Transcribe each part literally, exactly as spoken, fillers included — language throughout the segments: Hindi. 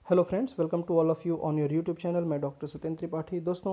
Hello friends, welcome to all of you on your YouTube channel. मैं डॉक्टर सत्येंद्र त्रिपाठी। दोस्तों,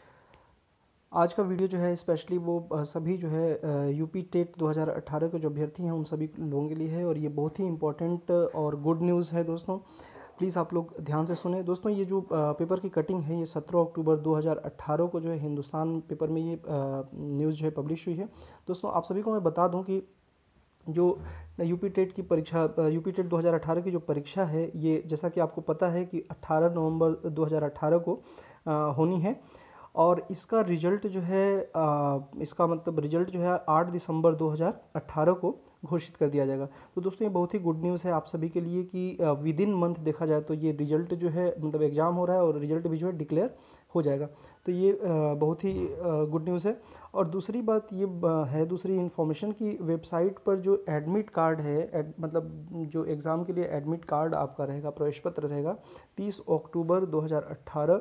आज का वीडियो जो है स्पेशली वो अ, सभी जो है यूपी टेट दो हज़ार अठारह के जो अभ्यर्थी हैं उन सभी लोगों के लिए है और ये बहुत ही इंपॉर्टेंट और गुड न्यूज़ है। दोस्तों प्लीज़ आप लोग ध्यान से सुने। दोस्तों, ये जो अ, पेपर की कटिंग है ये सत्रह अक्टूबर दो हज़ार अठारह को जो है हिंदुस्तान पेपर में ये न्यूज़ जो है पब्लिश हुई है। दोस्तों, आप सभी को मैं बता दूं कि जो यूपी टेट की परीक्षा यूपी टेट दो हज़ार अठारह की जो परीक्षा है ये, जैसा कि आपको पता है कि अठारह नवंबर दो हज़ार अठारह को आ, होनी है और इसका रिजल्ट जो है आ, इसका मतलब रिजल्ट जो है आठ दिसंबर दो हज़ार अठारह को घोषित कर दिया जाएगा। तो दोस्तों, ये बहुत ही गुड न्यूज़ है आप सभी के लिए कि विद इन मंथ देखा जाए तो ये रिजल्ट जो है मतलब एग्ज़ाम हो रहा है और रिजल्ट भी जो है डिक्लेयर हो जाएगा। तो ये आ, बहुत ही गुड न्यूज़ है। और दूसरी बात ये है, दूसरी इन्फॉर्मेशन की वेबसाइट पर जो एडमिट कार्ड है एड, मतलब जो एग्ज़ाम के लिए एडमिट कार्ड आपका रहेगा, प्रवेश पत्र रहेगा, तीस अक्टूबर दो हज़ार अठारह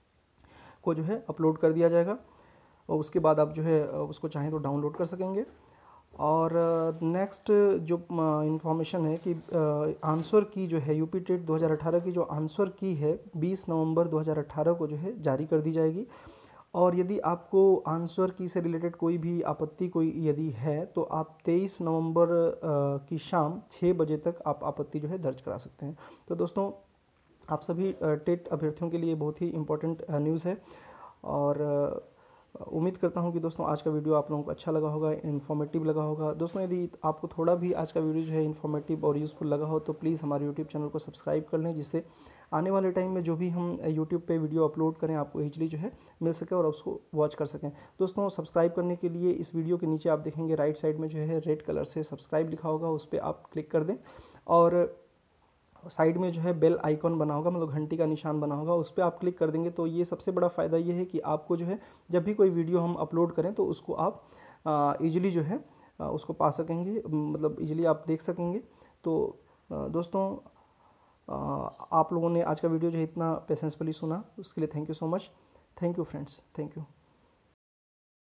को जो है अपलोड कर दिया जाएगा और उसके बाद आप जो है उसको चाहें तो डाउनलोड कर सकेंगे। और नेक्स्ट जो इन्फॉर्मेशन है कि आंसर की जो है यूपी टेट दो हज़ार अठारह की जो आंसर की है बीस नवंबर दो हज़ार अठारह को जो है जारी कर दी जाएगी। और यदि आपको आंसर की से रिलेटेड कोई भी आपत्ति कोई यदि है तो आप तेईस नवंबर की शाम छः बजे तक आप आपत्ति जो है दर्ज करा सकते हैं। तो दोस्तों, आप सभी टेट अभ्यर्थियों के लिए बहुत ही इम्पोर्टेंट न्यूज़ है और उम्मीद करता हूं कि दोस्तों आज का वीडियो आप लोगों को अच्छा लगा होगा, इन्फॉर्मेटिव लगा होगा। दोस्तों, यदि आपको थोड़ा भी आज का वीडियो जो है इन्फॉर्मेटिव और यूज़फुल लगा हो तो प्लीज़ हमारे यूट्यूब चैनल को सब्सक्राइब कर लें, जिससे आने वाले टाइम में जो भी हम यूट्यूब पे वीडियो अपलोड करें आपको ईजिली जो है मिल सके और उसको वॉच कर सकें। दोस्तों, सब्सक्राइब करने के लिए इस वीडियो के नीचे आप देखेंगे राइट साइड में जो है रेड कलर से सब्सक्राइब लिखा होगा, उस पर आप क्लिक कर दें और साइड में जो है बेल आइकॉन बना होगा, मतलब घंटी का निशान बना होगा, उस पर आप क्लिक कर देंगे। तो ये सबसे बड़ा फ़ायदा ये है कि आपको जो है जब भी कोई वीडियो हम अपलोड करें तो उसको आप इजीली जो है आ, उसको पा सकेंगे, मतलब इजीली आप देख सकेंगे। तो आ, दोस्तों, आ, आप लोगों ने आज का वीडियो जो है इतना पेशेंसफुली सुना उसके लिए thank you so much. Thank you friends, thank you.